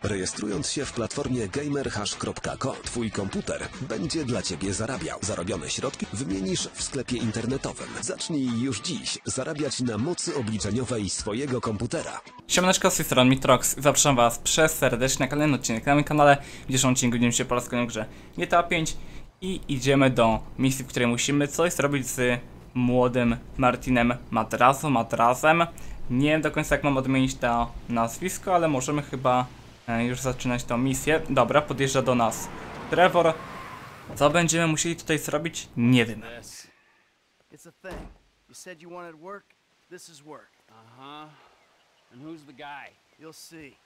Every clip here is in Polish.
Rejestrując się w platformie gamerhash.com, twój komputer będzie dla ciebie zarabiał. Zarobione środki wymienisz w sklepie internetowym. Zacznij już dziś zarabiać na mocy obliczeniowej swojego komputera. Siemaneczko, z tej strony Mitrox. Zapraszam was serdecznie na kolejny odcinek na moim kanale. W dzisiejszym odcinku będziemy się po raz kolejny grze GTA 5 i idziemy do misji, w której musimy coś zrobić z młodym Martinem Matrazem. Nie wiem do końca, jak mam odmienić to nazwisko, ale możemy chyba już zaczynać tą misję. Dobra, podjeżdża do nas Trevor. Co będziemy musieli tutaj zrobić? Nie wiem. It's a thing. You said you wanted work. This is work. Uh-huh. And who's the guy? You'll see.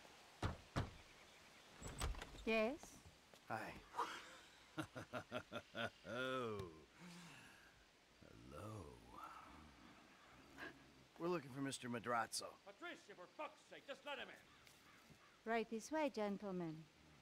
Yes? Hi. Oh. Hello. We're looking for Mr. Madrazo. Patricia, for fuck's sake, just let him in. Right this way, gentlemen.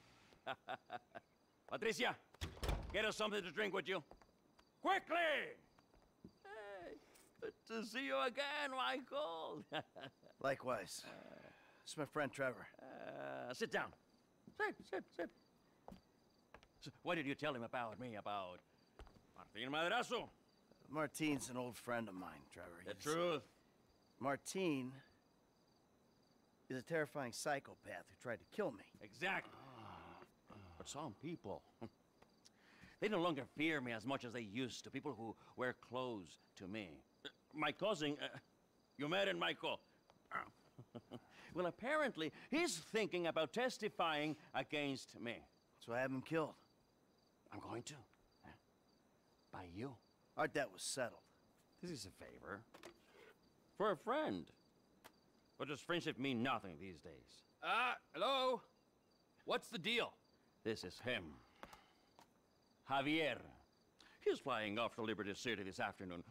Patricia, get us something to drink, would you? Quickly! Hey, good to see you again, Michael. Likewise. It's my friend Trevor. Sit down. Sit. So, what did you tell him about me, about Martin Madrazo? Martine's an old friend of mine, Trevor. The truth. Martine is a terrifying psychopath who tried to kill me. Exactly. But some people, they no longer fear me as much as they used to. People who wear clothes to me. My cousin, you met him, Michael. Well, apparently, he's thinking about testifying against me. So I have him killed. I'm going to. By you. Our debt was settled. This is a favor. For a friend. But does friendship mean nothing these days? Hello? What's the deal? This is him. Javier. He's flying off to Liberty City this afternoon.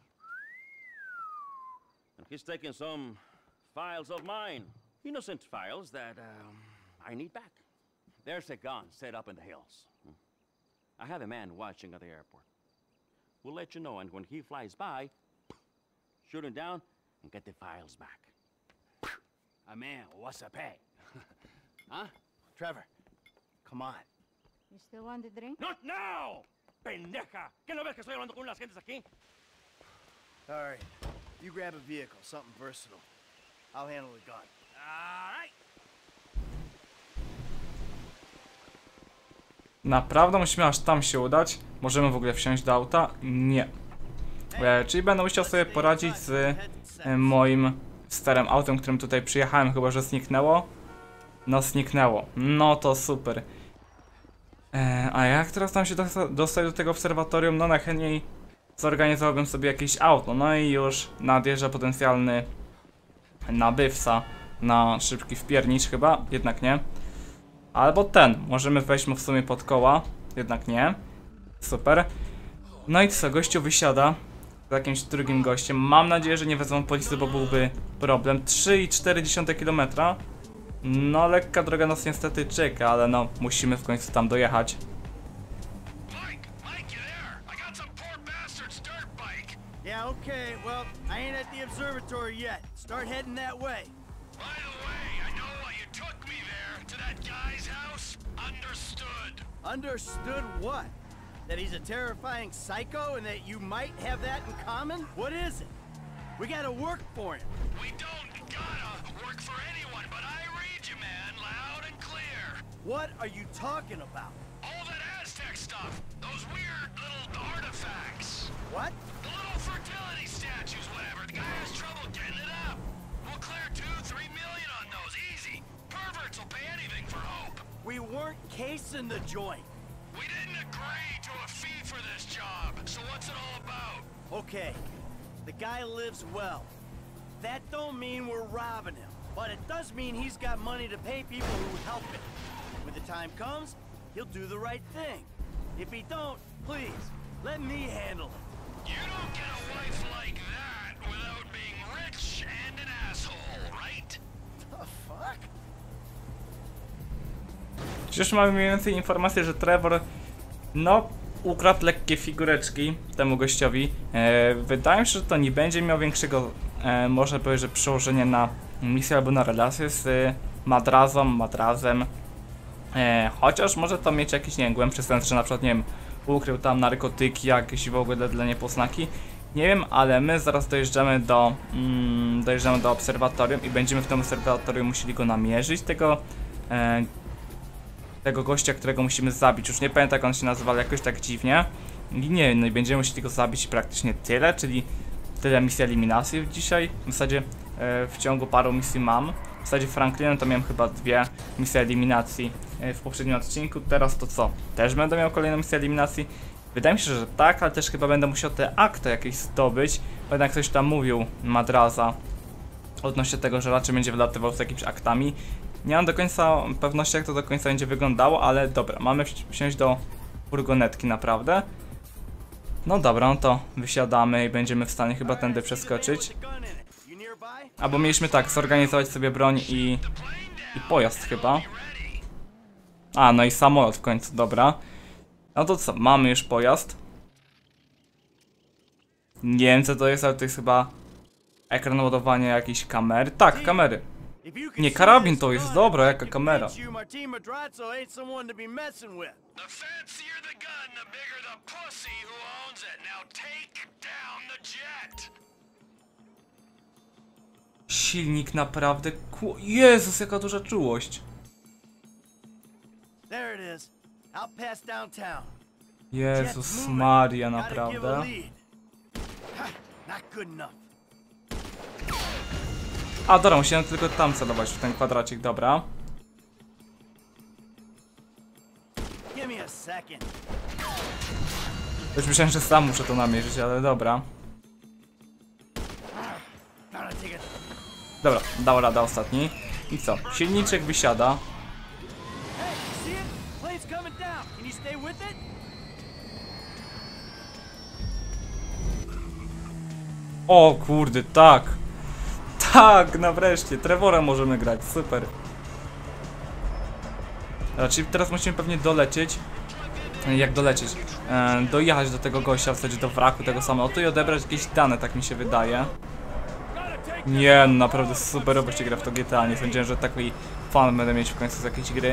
And he's taking some files of mine. Innocent files that, I need back. There's a gun set up in the hills. I have a man watching at the airport. We'll let you know, and when he flies by, shoot him down and get the files back. A man, what's a pay? Huh? Trevor, come on. You still want a drink? Not now! Pendeja! ¿Qué no ves que estoy hablando con unas gentes aquí? All right. You grab a vehicle, something versatile. I'll handle the gun. All right. Naprawdę musimy aż tam się udać? Możemy w ogóle wsiąść do auta? Nie. Czyli będę musiał sobie poradzić z moim starym autem, którym tutaj przyjechałem, chyba że zniknęło. No zniknęło. No to super. A jak teraz tam się dostać do tego obserwatorium? No najchętniej zorganizowałbym sobie jakieś auto. No i już nadjeżdża potencjalny nabywca na szybki wpiernicz chyba, jednak nie. Albo ten, możemy wejść mu w sumie pod koła, jednak nie. Super. No i co, gościu wysiada z jakimś drugim gościem. Mam nadzieję, że nie wezmą policji, bo byłby problem. 3,4 km. No lekka droga nas niestety czeka, ale no musimy w końcu tam dojechać. Mike, you there? I got some poor bastard's dirt bike. Yeah, okay. Well, I ain't at the observatory yet. Start heading that way. By the way, I know why you took me there, to that guy's house. Understood. Understood what? That he's a terrifying psycho and that you might have that in common? What is it? We gotta work for him. We don't gotta work for anyone, but I read you, man, loud and clear. What are you talking about? All that Aztec stuff, those weird little artifacts. What? The little fertility statues, whatever. The guy has trouble getting it up. We'll clear 2-3 million on those, easy. Perverts will pay anything for hope. We weren't casing the joint. We didn't agree to a fee for this job, so what's it all about? Okay, the guy lives well. That don't mean we're robbing him, but it does mean he's got money to pay people who help him. When the time comes, he'll do the right thing. If he don't, please, let me handle it. You don't get a wife like that without being rich and an asshole, right? The fuck? Przecież mamy mniej więcej informację, że Trevor no ukradł lekkie figureczki temu gościowi. Wydaje mi się, że to nie będzie miał większego można powiedzieć, że przełożenie na misję albo na relację z Matrazem. Chociaż może to mieć jakiś, nie wiem, głębszy sens, że na przykład, nie wiem, ukrył tam narkotyki jakieś w ogóle dla niepoznaki. Nie wiem, ale my zaraz dojeżdżamy do obserwatorium i będziemy w tym obserwatorium musieli go namierzyć, tego gościa, którego musimy zabić. Już nie pamiętam, jak on się nazywał, jakoś tak dziwnie. I nie wiem, no i będziemy musieli go zabić praktycznie tyle, czyli tyle misji eliminacji dzisiaj. W zasadzie w ciągu paru misji mam. W zasadzie Franklinem to miałem chyba 2 misje eliminacji w poprzednim odcinku. Teraz to co? Też będę miał kolejną misję eliminacji? Wydaje mi się, że tak, ale też chyba będę musiał te akta jakieś zdobyć. Bo jednak ktoś tam mówił, Madraza, odnośnie tego, że raczej będzie wylatywał z jakimiś aktami. Nie mam do końca pewności, jak to do końca będzie wyglądało, ale dobra, mamy wsiąść do furgonetki naprawdę. No dobra, no to wysiadamy i będziemy w stanie chyba tędy przeskoczyć. Albo mieliśmy tak, zorganizować sobie broń i pojazd chyba. A, no i samolot w końcu, dobra. No to co, mamy już pojazd. Nie wiem co to jest, ale to jest chyba ekran ładowania jakiejś kamery. Tak, kamery. Nie, karabin to jest, dobra, jaka kamera. The fancier the gun, the bigger the pussy who owns it. Now take down the jet. Silnik naprawdę Jezus, jaka duża czułość. There it is. Out past downtown. Jezus Maria, naprawdę. Not good enough. A dobra, musiałem tylko tam celować w ten kwadracik, dobra. Give me a second. Już myślałem, że sam muszę to namierzyć, ale dobra. Gotta take it. Dobra, dał radę ostatni. I co? Silniczek wysiada. Hey, see it? Plane's coming down. Can you stay with it? O kurde, tak. Tak, no wreszcie. Trevora możemy grać, super. Czyli teraz musimy pewnie dolecieć. Jak dolecieć? Dojechać do tego gościa, w zasadzie do wraku tego samolotu i odebrać jakieś dane, tak mi się wydaje. Nie, no naprawdę super robić się gra w to GTA. Nie sądziłem, że taki fan będę mieć w końcu z jakiejś gry.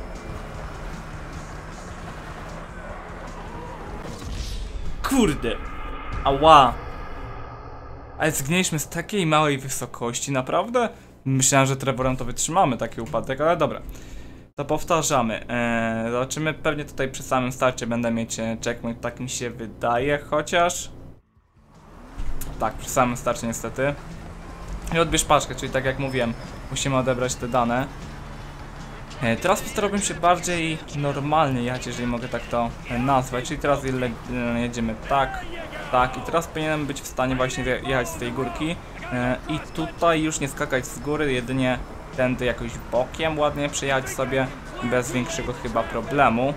Kurde. Ała. Ale zgnieśmy z takiej małej wysokości, naprawdę? Myślałem, że Trevorem to wytrzymamy taki upadek, ale dobra. To powtarzamy. Zobaczymy, pewnie tutaj przy samym starcie będę mieć checkpoint, tak mi się wydaje, chociaż... Tak, przy samym starcie niestety. I odbierz paczkę, czyli tak jak mówiłem, musimy odebrać te dane. Teraz postarałbym się bardziej normalnie jechać, jeżeli mogę tak to nazwać, czyli teraz jedziemy tak, tak i teraz powinienem być w stanie właśnie jechać z tej górki i tutaj już nie skakać z góry, jedynie tędy jakoś bokiem ładnie przejechać sobie bez większego chyba problemu.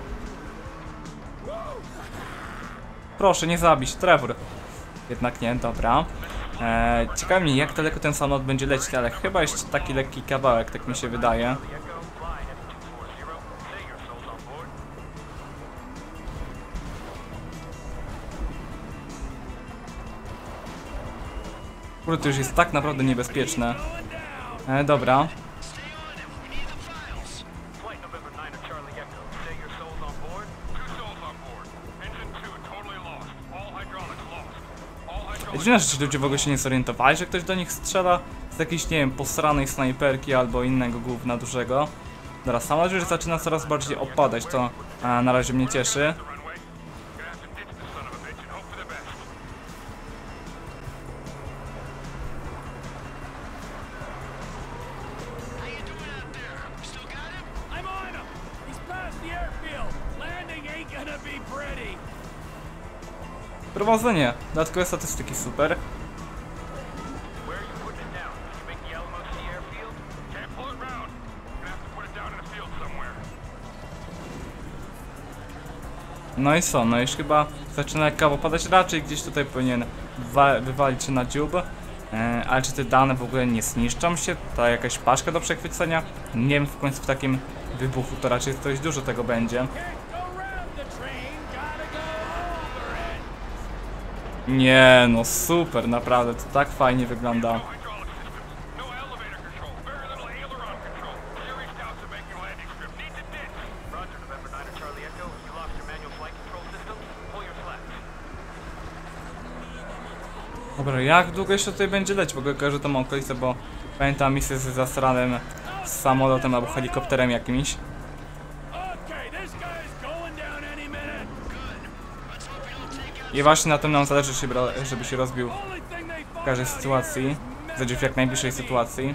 Proszę nie zabić, Trevor. Jednak nie, dobra. Ciekawi mnie, jak daleko ten samolot będzie lecieć, ale chyba jeszcze taki lekki kawałek, tak mi się wydaje. Kurde, to już jest tak naprawdę niebezpieczne. Dobra. Dziwne, że ci ludzie w ogóle się nie zorientowali, że ktoś do nich strzela z jakiejś, nie wiem, posranej snajperki albo innego gówna dużego. Dobra, samolot już zaczyna coraz bardziej opadać, to na razie mnie cieszy. Prowadzenie, dodatkowe statystyki, super. No i co, no już chyba zaczyna lekko opadać, raczej gdzieś tutaj powinien wywalić się na dziób. Ale czy te dane w ogóle nie zniszczą się? To jakaś paszka do przechwycenia? Nie wiem, w końcu w takim wybuchu to raczej dość dużo tego będzie. Nie, no super, naprawdę, to tak fajnie wygląda. Dobra, jak długo jeszcze tutaj będzie lecieć? W ogóle kojarzę tą okolicę, bo pamiętam misję z zasranym samolotem albo helikopterem jakimś. Okay, this guy's going down any minute. I właśnie na tym nam zależy, żeby się rozbił Only thing they w każdej sytuacji. Znaczy w jak najbliższej sytuacji.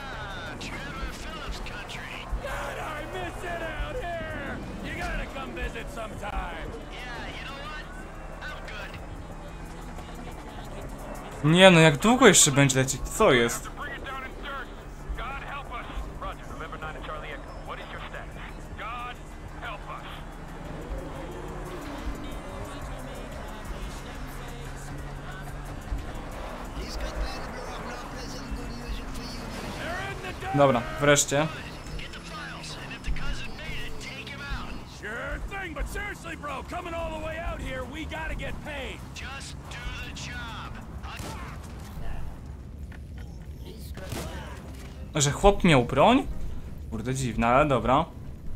God, I miss it out here. You gotta come visit sometime. Nie no, jak długo jeszcze będzie lecieć? Co jest? Bring it down in dirt. God help us. Roger, November 9 to Charlie Echo. What is your status? God help us. Dobra, wreszcie. Sure thing, but seriously, bro, coming all the way out here, we gotta get paid. Just do the job. Że chłop miał broń? Kurde, dziwne, ale dobra.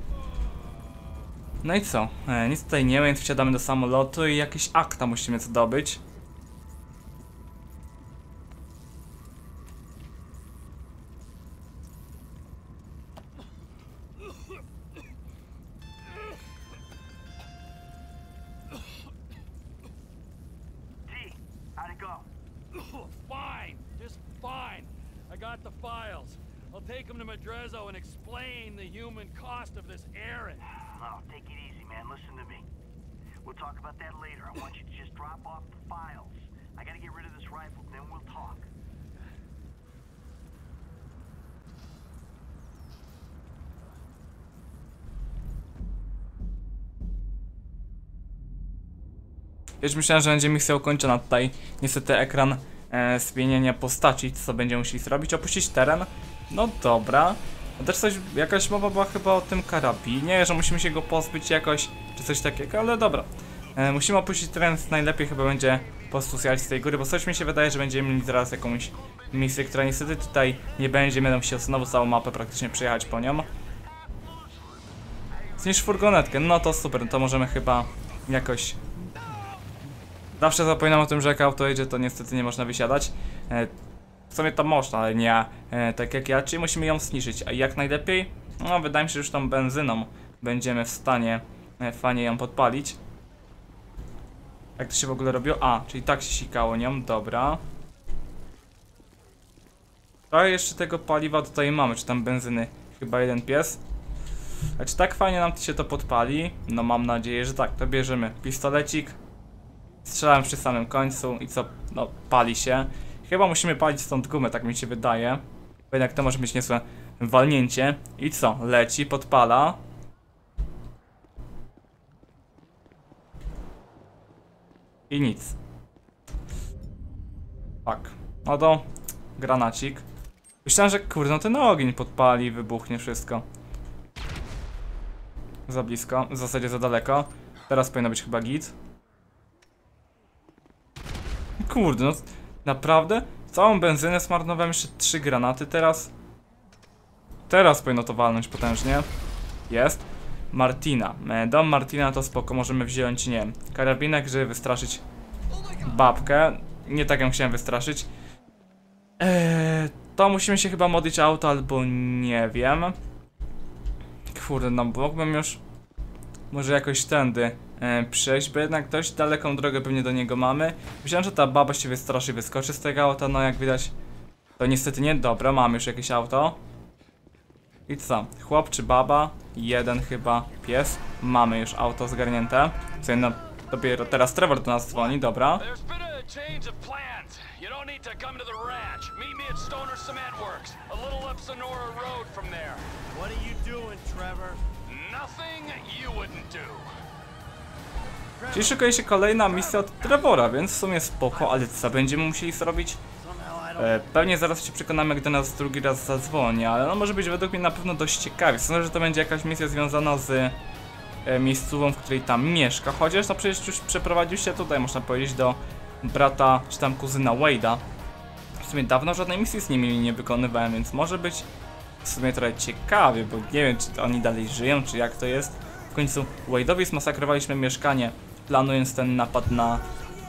No i co? Nic tutaj nie ma, więc wsiadamy do samolotu i jakieś akta musimy zdobyć. How'd it go? Fine, just fine. I got the files. I'll take them to Madrazo and explain the human cost of this errand. No, take it easy, man. Listen to me. We'll talk about that later. I want you to just drop off the files. I gotta get rid of this rifle, then we'll talk. Już myślałem, że będzie misja ukończona tutaj. Niestety ekran zmienienia postaci, co będziemy musieli zrobić, opuścić teren. No dobra. A też coś, jakaś mowa była chyba o tym karabinie, że musimy się go pozbyć jakoś, czy coś takiego, ale dobra. Musimy opuścić teren, więc najlepiej chyba będzie po prostu zjechać z tej góry, bo coś mi się wydaje, że będziemy mieli zaraz jakąś misję, która niestety tutaj nie będzie, będę musiał znowu całą mapę praktycznie przejechać po nią. Zniszcz furgonetkę, no to super, to możemy chyba jakoś... Zawsze zapominam o tym, że jak auto jedzie, to niestety nie można wysiadać. W sumie to można, ale nie tak jak ja, czyli musimy ją zniszczyć. A jak najlepiej? No wydaje mi się, że już tą benzyną będziemy w stanie fajnie ją podpalić. Jak to się w ogóle robiło? A, czyli tak się sikało nią, dobra. A jeszcze tego paliwa tutaj mamy, czy tam benzyny? Chyba jeden pies. A czy tak fajnie nam się to podpali? No mam nadzieję, że tak. To bierzemy pistolecik. Strzelałem przy samym końcu i co? No, pali się. Chyba musimy palić stąd gumę, tak mi się wydaje. Bo jednak to może być niezłe walnięcie. I co? Leci, podpala. I nic. Tak. No to granacik. Myślałem, że kurde, no ten ogień podpali i wybuchnie wszystko. Za blisko, w zasadzie za daleko. Teraz powinno być chyba git. Kurde, no naprawdę? Całą benzynę zmarnowałem, jeszcze 3 granaty teraz. Teraz powinno to walnąć potężnie. Jest. Martina. Dom Martina to spoko, możemy wziąć, nie wiem, karabinek, żeby wystraszyć babkę. Nie tak ją chciałem wystraszyć. To musimy się chyba modlić auto, albo nie wiem. Kurde, no mógłbym już może jakoś tędy przejść, bo jednak dość daleką drogę pewnie do niego mamy. Myślałem, że ta baba się wystraszy i wyskoczy z tego auta, no jak widać to niestety nie. Dobra, mamy już jakieś auto. I co? Chłop czy baba? Jeden chyba pies. Mamy już auto zgarnięte. Co no, dopiero teraz Trevor do nas dzwoni, dobra. There's been a change of plans. You don't need to come to the ranch. Meet me at Stoner Cement Works, a little up Sonora Road from there. What are you doing, Trevor? Nothing you wouldn't do. Czyli szykuje się kolejna misja od Trevora, więc w sumie spoko, ale co będziemy musieli zrobić? Pewnie zaraz się przekonamy, gdy nas drugi raz zadzwoni, ale no może być według mnie na pewno dość ciekawie. Sądzę, że to będzie jakaś misja związana z miejscówką, w której tam mieszka, chociaż no przecież już przeprowadził się tutaj, można powiedzieć, do brata czy tam kuzyna Wade'a. W sumie dawno żadnej misji z nimi nie wykonywałem, więc może być w sumie trochę ciekawie, bo nie wiem, czy oni dalej żyją, czy jak to jest. W końcu Wade'owi zmasakrowaliśmy mieszkanie, planując ten napad na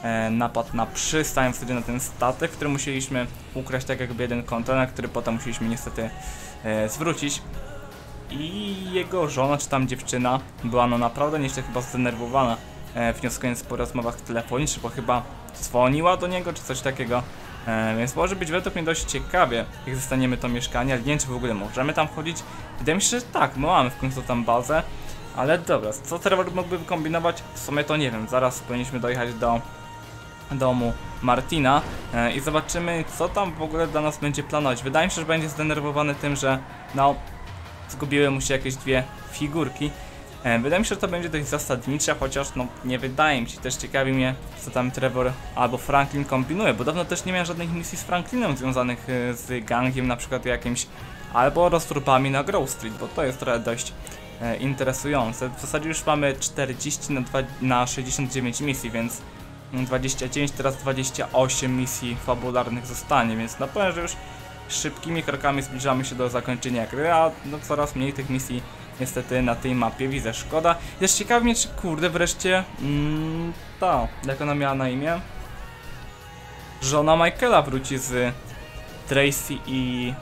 napad na przystań, wtedy na ten statek, który musieliśmy ukraść tak jakby jeden kontener, który potem musieliśmy niestety zwrócić. I jego żona, czy tam dziewczyna, była no naprawdę nieźle chyba zdenerwowana, wnioskując po rozmowach telefonicznych, bo chyba dzwoniła do niego, czy coś takiego. Więc może być według mnie dość ciekawie, jak zostaniemy to mieszkanie, ale nie wiem, czy w ogóle możemy tam chodzić. Wydaje mi się, że tak, my mamy w końcu tam bazę. Ale dobra, co Trevor mógłby wykombinować? W sumie to nie wiem, zaraz powinniśmy dojechać do domu Martina i zobaczymy, co tam w ogóle dla nas będzie planować. Wydaje mi się, że będzie zdenerwowany tym, że no, zgubiły mu się jakieś dwie figurki. Wydaje mi się, że to będzie dość zasadnicze, chociaż no nie wydaje mi się. Też ciekawi mnie, co tam Trevor albo Franklin kombinuje, bo dawno też nie miałem żadnych misji z Franklinem związanych z gangiem, na przykład jakimś, albo roztropami na Grove Street, bo to jest trochę dość interesujące. W zasadzie już mamy 40 na 69 misji, więc 29, teraz 28 misji fabularnych zostanie, więc na pewno, że już szybkimi krokami zbliżamy się do zakończenia gry, a no coraz mniej tych misji niestety na tej mapie widzę. Szkoda. Jest ciekawi mnie, czy kurde wreszcie ta, jak ona miała na imię? Żona Michaela wróci z Tracy i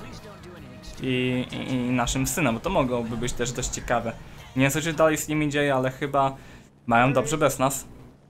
naszym synem, bo to mogłoby być też dość ciekawe. Nie wiem, co się dalej z nimi dzieje, ale chyba mają dobrze bez nas.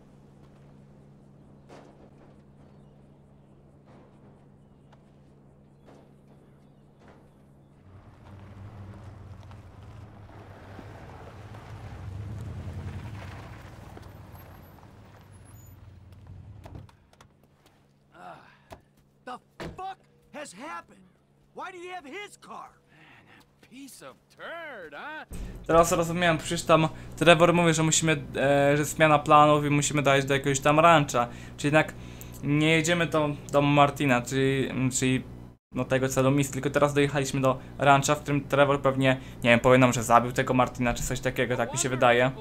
The fuck has happened? Why do you have his car? Piece of turd, huh? Teraz rozumiałem, przecież tam Trevor mówi, że musimy, że zmiana planów i musimy dojść do jakiegoś tam rancha. Czyli jednak nie jedziemy do domu Martina, czyli no tego celu misji, tylko teraz dojechaliśmy do rancha, w którym Trevor pewnie, nie wiem, powie nam, że zabił tego Martina, czy coś takiego, tak mi się wydaje.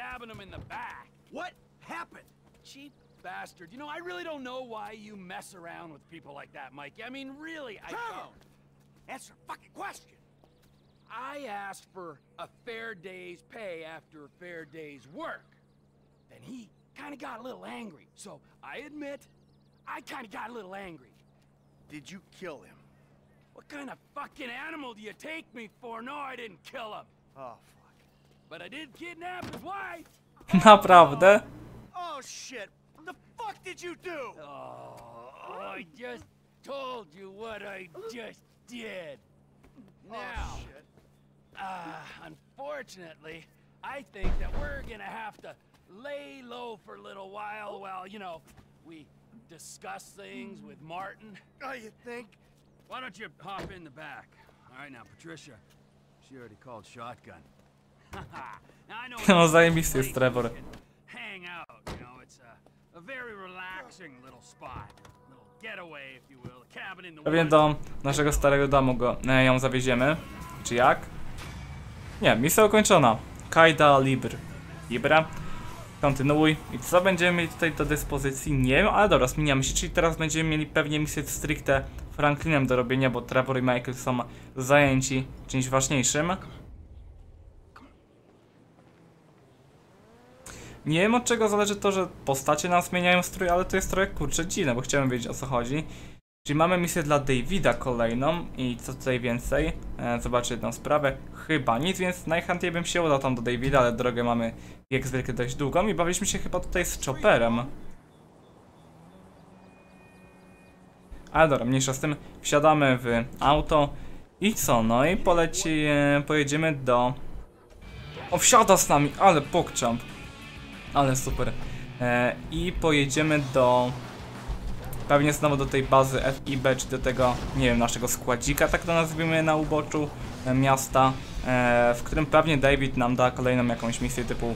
What happened? Cheap bastard. You know, I really don't know why you mess around with people like that, Mike. I mean, really, I don't. Answer a fucking question. I asked for a fair day's pay after a fair day's work. Then he kind of got a little angry. So, I admit, I kind of got a little angry. Did you kill him? What kind of fucking animal do you take me for? No, I didn't kill him. Oh, fuck. But I did kidnap his wife. Naprawdę? Oh, shit. What the fuck did you do? Oh, I just told you what I just did. Now, shit. Unfortunately, I think that we're gonna have to lay low for a little while you know, we discuss things with Martin. Oh, you think? Why don't you hop in the back? All right, now, Patricia, she already called shotgun. Now, I know No zajebisty jest Trevor. hang out, you know, it's a very relaxing little spot. Little getaway, if you will, a cabin in the Pewnie woods. do naszego starego domu ją zawieziemy. Czy jak? Nie, misja ukończona. Kaida Libra. Kontynuuj. I co będziemy mieli tutaj do dyspozycji? Nie wiem, ale dobra, zmieniamy się. Czyli teraz będziemy mieli pewnie misję stricte Franklinem do robienia, bo Trevor i Michael są zajęci czymś ważniejszym. Nie wiem, od czego zależy to, że postacie nam zmieniają strój, ale to jest trochę kurczę dziwne, bo chciałem wiedzieć, o co chodzi. Czyli mamy misję dla Davida kolejną i co tutaj więcej? Zobaczę jedną sprawę. Chyba nic, więc najchętniej bym się udał tam do Davida, ale drogę mamy jak zwykle dość długą i bawiliśmy się chyba tutaj z Chopperem. Ale dobra, mniejsza z tym. Wsiadamy w auto i co? No i pojedziemy do... O, wsiada z nami, ale pokczamp. Ale super. I pojedziemy do... Pewnie znowu do tej bazy FIB, czy do tego, nie wiem, naszego składzika, tak to nazwijmy, na uboczu miasta, w którym pewnie David nam da kolejną jakąś misję typu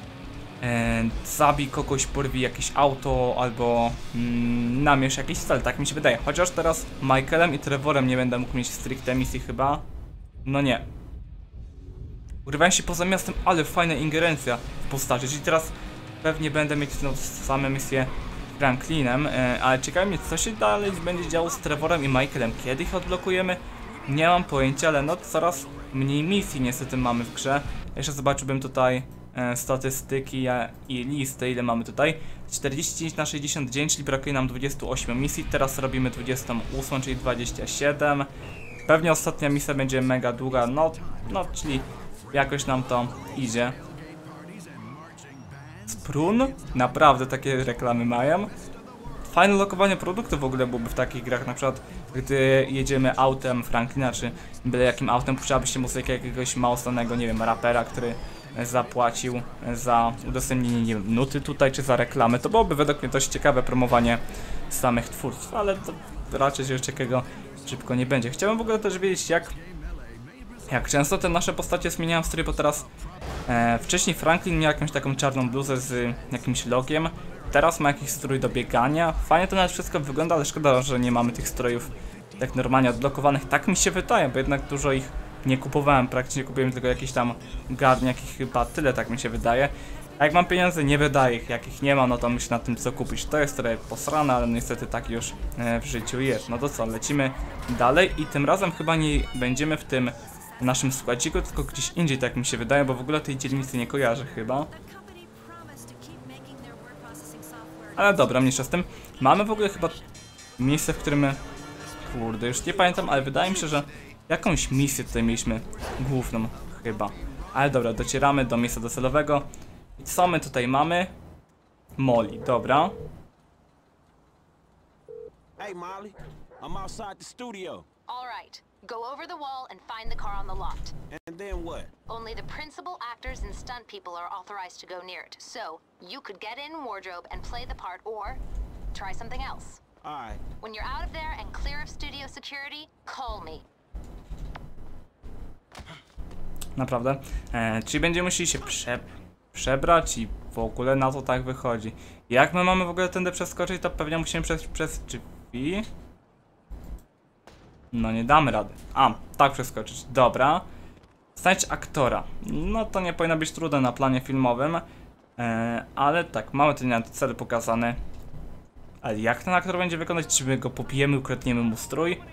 zabij kogoś, porwij jakieś auto, albo namierz jakiś cel, tak mi się wydaje. Chociaż teraz Michaelem i Trevorem nie będę mógł mieć stricte misji chyba. No nie. Urywają się poza miastem, ale fajna ingerencja w postaci, czyli teraz pewnie będę mieć no, same misje Franklinem, ale ciekawi mnie, co się dalej będzie działo z Trevorem i Michaelem. Kiedy ich odblokujemy? Nie mam pojęcia, ale no coraz mniej misji niestety mamy w grze. Jeszcze zobaczyłbym tutaj statystyki i listy, ile mamy tutaj. 49 na 60 dzień, czyli brakuje nam 28 misji. Teraz robimy 28, czyli 27. Pewnie ostatnia misja będzie mega długa, no czyli jakoś nam to idzie. Sprun? Naprawdę takie reklamy mają. Fajne lokowanie produktów w ogóle byłoby w takich grach, na przykład gdy jedziemy autem Franklina, czy byle jakim autem, puszczałabyście muzykę jakiegoś mało znanego, nie wiem, rapera, który zapłacił za udostępnienie, nie wiem, nuty tutaj, czy za reklamę. To byłoby według mnie dość ciekawe promowanie samych twórców, ale to raczej coś takiego szybko nie będzie. Chciałbym w ogóle też wiedzieć, jak często te nasze postacie zmieniają strój, bo teraz wcześniej Franklin miał jakąś taką czarną bluzę z jakimś logiem. Teraz ma jakiś strój do biegania. Fajnie to nawet wszystko wygląda, ale szkoda, że nie mamy tych strojów tak normalnie odblokowanych. Tak mi się wydaje, bo jednak dużo ich nie kupowałem. Praktycznie kupiłem tylko jakiś tam garniak i chyba tyle, tak mi się wydaje. A jak mam pieniądze, nie wydaję ich. Jak ich nie ma, no to myślę nad tym, co kupić. To jest trochę posrane, ale niestety tak już w życiu jest. No to co, lecimy dalej i tym razem chyba nie będziemy w tym naszym składziku, tylko gdzieś indziej, tak mi się wydaje, bo w ogóle tej dzielnicy nie kojarzę chyba. Ale dobra, mniejsza z tym. Mamy w ogóle chyba miejsce, w którym kurde, już nie pamiętam, ale wydaje mi się, że jakąś misję tutaj mieliśmy główną chyba. Ale dobra, docieramy do miejsca docelowego. I co my tutaj mamy? Molly, dobra. Hey Molly, I'm outside the studio. All right. Go over the wall and find the car on the lot. And then what? Only the principal actors and stunt people are authorized to go near it. So, you could get in wardrobe and play the part or try something else. Alright. When you're out of there and clear of studio security, call me. Naprawdę. Czyli będziemy musieli się przebrać i w ogóle na to tak wychodzi. Jak my mamy w ogóle tędy przeskoczyć, to pewnie musimy przez drzwi. No nie damy rady. A, tak przeskoczyć. Dobra. Znajdź aktora. No to nie powinno być trudne na planie filmowym. Ale tak, mamy ten cel pokazany. Ale jak ten aktor będzie wykonać? Czy my go pobijemy, ukradniemy mu strój?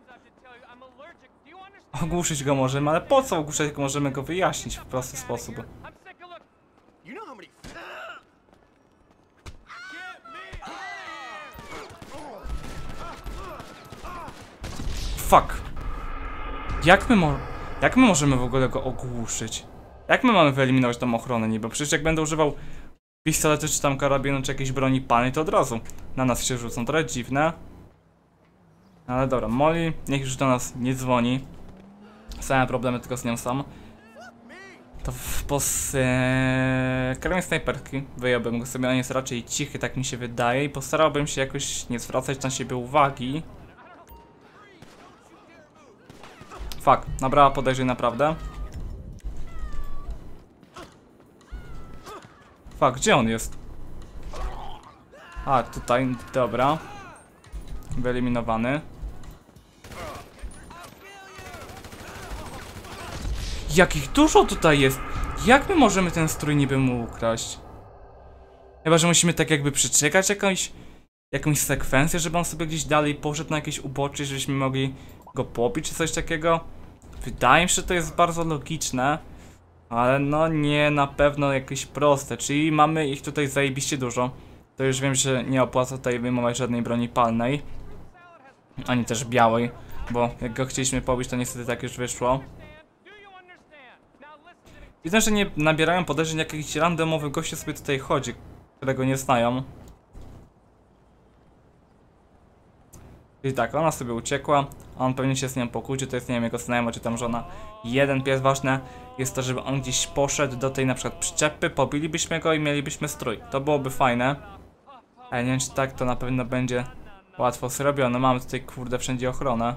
Ogłuszyć go możemy, ale po co ogłuszać go? Możemy go wyjaśnić w prosty sposób. Fuck. Jak my możemy w ogóle go ogłuszyć? Jak my mamy wyeliminować tą ochronę niby? Przecież jak będę używał pistoletu, czy tam karabinu, czy jakiejś broni palnej, to od razu na nas się rzucą. Trochę dziwne. Ale dobra, Molly niech już do nas nie dzwoni. Same problemy tylko z nią są. To karabin snajperki wyjąłbym go sobie, on jest raczej cichy, tak mi się wydaje. I postarałbym się jakoś nie zwracać na siebie uwagi. Fuck, nabrała podejrzeń naprawdę. Fuck, gdzie on jest? A, tutaj, dobra. Wyeliminowany. Jakich dużo tutaj jest! Jak my możemy ten strój niby mu ukraść? Chyba, że musimy tak jakby przeczekać jakąś sekwencję, żeby on sobie gdzieś dalej poszedł na jakieś ubocze, żebyśmy mogli go pobić czy coś takiego. Wydaje mi się, że to jest bardzo logiczne, ale no nie na pewno jakieś proste, czyli mamy ich tutaj zajebiście dużo. To już wiem, że nie opłaca tutaj wyjmować żadnej broni palnej, ani też białej, bo jak go chcieliśmy pobić, to niestety tak już wyszło. Widzę, że nie nabierają podejrzeń, jak jakiś randomowy goście sobie tutaj chodzi, którego nie znają. I tak, ona sobie uciekła, a on pewnie się z nią pokłócił, to jest nie wiem jego znajoma czy tam żona. Jeden pies, ważne jest to, żeby on gdzieś poszedł do tej na przykład przyczepy, pobilibyśmy go i mielibyśmy strój. To byłoby fajne. Ale nie wiem czy tak to na pewno będzie łatwo zrobione, mamy tutaj kurde wszędzie ochronę.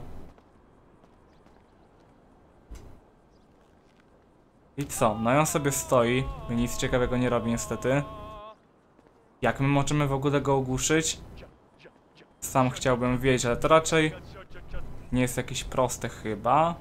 I co? No i on sobie stoi, nic ciekawego nie robi niestety. Jak my możemy w ogóle go ogłuszyć? Sam chciałbym wiedzieć, ale to raczej nie jest jakieś proste chyba.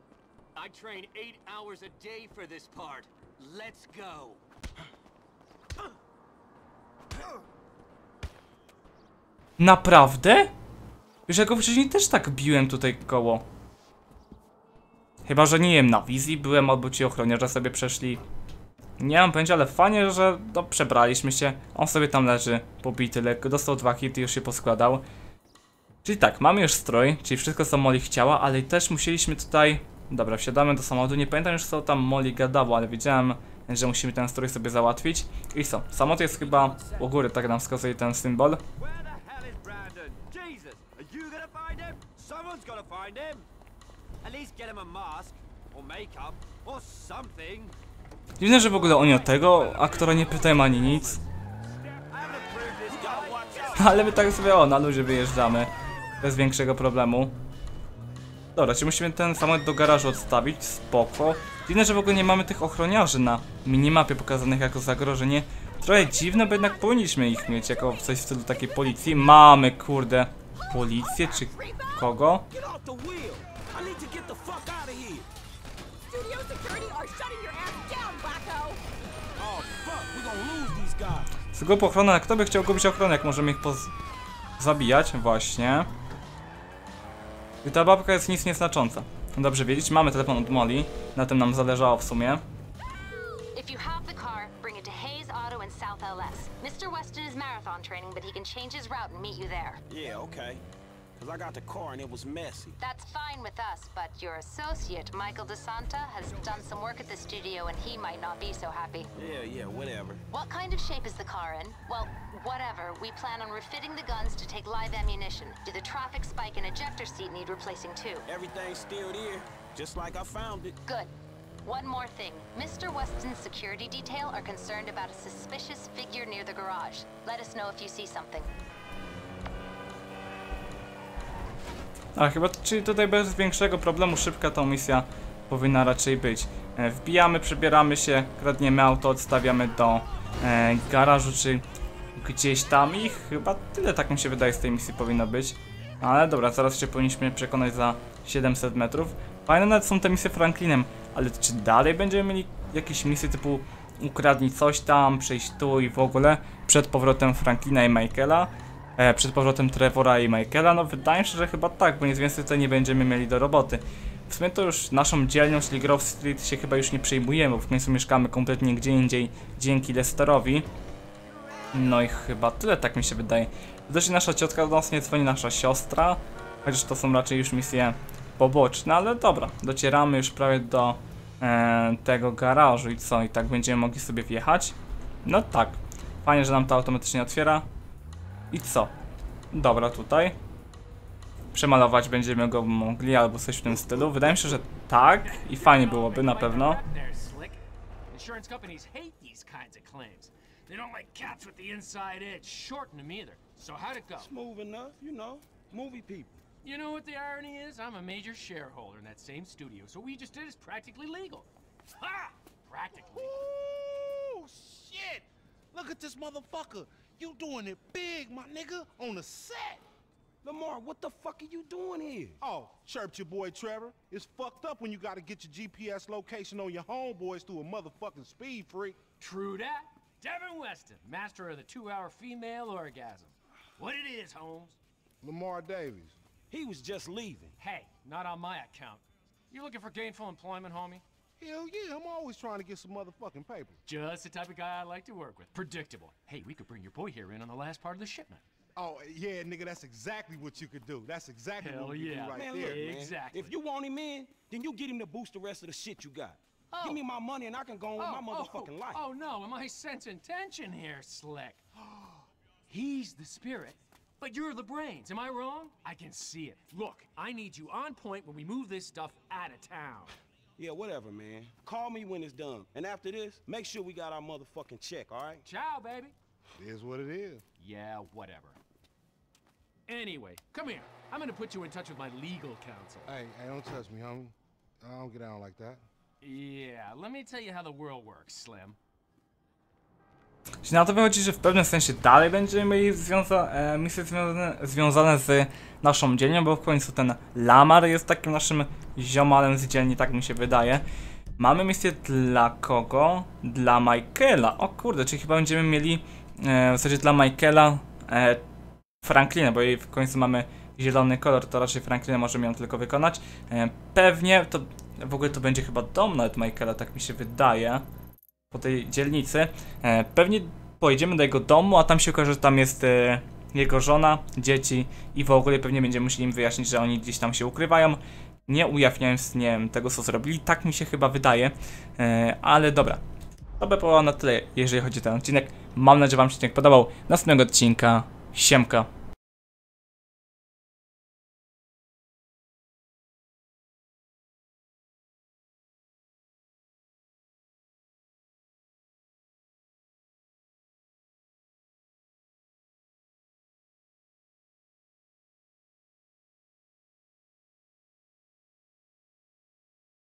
Naprawdę? Już ja go wcześniej też tak biłem tutaj koło. Chyba, że nie wiem, na wizji byłem, albo ci ochroniarze sobie przeszli. Nie mam pojęcia, ale fajnie, że no, przebraliśmy się. On sobie tam leży pobity lekko, dostał 2 hity, już się poskładał. Czyli tak, mamy już strój, czyli wszystko co Molly chciała, ale też musieliśmy tutaj... Dobra, wsiadamy do samochodu, nie pamiętam już co tam Molly gadało, ale wiedziałem, że musimy ten strój sobie załatwić. I co? Samochód jest chyba u góry, tak nam wskazuje ten symbol. Where the hell is Brandon? Jesus, are you gonna find him? Someone's gotta find him. At least get him a mask, or makeup, or something. Dziwne, że w ogóle oni o tego aktora nie pytają ani nic. I haven't approved this guy. Watch out. Ale my tak sobie na luzie wyjeżdżamy. Bez większego problemu. Dobra, czy musimy ten samochód do garażu odstawić? Spoko. Dziwne, że w ogóle nie mamy tych ochroniarzy na minimapie pokazanych jako zagrożenie. Trochę dziwne, bo jednak powinniśmy ich mieć jako coś w stylu takiej policji. Mamy, kurde, policję czy kogo? Get off the wheel. I need to get the fuck out of here. Studio security are shutting your ass down, wacko! Oh fuck, we gonna lose these guys. Zgub ochronę, kto by chciał gubić ochronę, jak możemy ich zabijać? Właśnie. I ta babka jest nic nieznacząca. Dobrze wiedzieć, mamy telefon od Molly, na tym nam zależało w sumie. If you have the car, bring it to Hayes Auto in South LS. Mr. Weston is marathon training, but he can change his route and meet you there. Yeah, okay. Cause I got the car and it was messy. That's fine with us, but your associate, Michael DeSanta, has done some work at the studio and he might not be so happy. Yeah, whatever. What kind of shape is the car in? Well, whatever. We plan on refitting the guns to take live ammunition. Do the traffic spike and ejector seat need replacing too? Everything's still there, just like I found it. Good. One more thing. Mr. Weston's security detail are concerned about a suspicious figure near the garage. Let us know if you see something. A chyba, czyli tutaj bez większego problemu szybka ta misja powinna raczej być. Wbijamy, przebieramy się, kradniemy auto, odstawiamy do garażu czy gdzieś tam i chyba tyle, tak mi się wydaje, z tej misji powinno być. Ale dobra, zaraz się powinniśmy przekonać za 700 metrów. Fajne nawet są te misje Franklinem, ale czy dalej będziemy mieli jakieś misje typu ukradnij coś tam, przejść tu i w ogóle przed powrotem Franklina i Michaela? Przed powrotem Trevora i Michaela? No wydaje mi się, że chyba tak, bo nic więcej tutaj nie będziemy mieli do roboty. W sumie to już naszą dzielnią, czyli Grove Street, się chyba już nie przejmujemy, bo w końcu mieszkamy kompletnie gdzie indziej dzięki Lesterowi. No i chyba tyle, tak mi się wydaje. Zresztą nasza ciotka do nas nie dzwoni, nasza siostra, chociaż to są raczej już misje poboczne, ale dobra, docieramy już prawie do tego garażu i co, i tak będziemy mogli sobie wjechać? No tak, fajnie, że nam to automatycznie otwiera. I co? Dobra, tutaj. Przemalować będziemy go mogli, albo coś w tym stylu. Wydaje mi się, że tak i fajnie byłoby na pewno. Insurance companies hate these kinds of claims. They don't like cats with the inside edge shorting them either. So how'd it go? Smooth enough, you know. Movie people. You know what the irony is? I'm a major shareholder in that same studio, so what you just did is practically legal. Ha! Practically. Ooh, shit! Look at this motherfucker. You doing it big, my nigga, on the set. Lamar, what the fuck are you doing here? Oh, chirped your boy Trevor. It's fucked up when you gotta get your GPS location on your homeboys through a motherfucking speed freak. True that. Devin Weston, master of the 2-hour female orgasm. What it is, Holmes? Lamar Davies. He was just leaving. Hey, not on my account. You looking for gainful employment, homie? Hell yeah, I'm always trying to get some motherfucking paper. Just the type of guy I like to work with. Predictable. Hey, we could bring your boy here in on the last part of the shipment. Oh, yeah, nigga, that's exactly what you could do. That's exactly Hell what you yeah. do right Man, there. look, man. Exactly. If you want him in, then you get him to boost the rest of the shit you got. Give me my money and I can go on with my motherfucking life. Oh no, am I sensing tension here, Slick? He's the spirit, but you're the brains, am I wrong? I can see it. Look, I need you on point when we move this stuff out of town. Yeah, whatever, man. Call me when it's done. And after this, make sure we got our motherfucking check, all right? Ciao, baby. It is what it is. Yeah, whatever. Anyway, come here. I'm gonna put you in touch with my legal counsel. Hey, don't touch me, homie. I don't get down like that. Yeah, let me tell you how the world works, Slim. Czyli na to wychodzi, że w pewnym sensie dalej będziemy mieli misje związane z naszą dzielnią, bo w końcu ten Lamar jest takim naszym ziomalem z dzielni, tak mi się wydaje. Mamy misję dla kogo? Dla Michaela. O kurde, czyli chyba będziemy mieli w zasadzie dla Michaela Franklina, bo jej w końcu mamy zielony kolor, to raczej Franklina możemy ją tylko wykonać. Pewnie to w ogóle to będzie chyba dom nawet Michaela, tak mi się wydaje. po tej dzielnicy. Pewnie pojedziemy do jego domu, a tam się okaże, że tam jest jego żona, dzieci i w ogóle pewnie będziemy musieli im wyjaśnić, że oni gdzieś tam się ukrywają, nie ujawniając, nie wiem, tego co zrobili. Tak mi się chyba wydaje, ale dobra. To by było na tyle, jeżeli chodzi o ten odcinek. Mam nadzieję, że wam się odcinek podobał. Następnego odcinka. Siemka.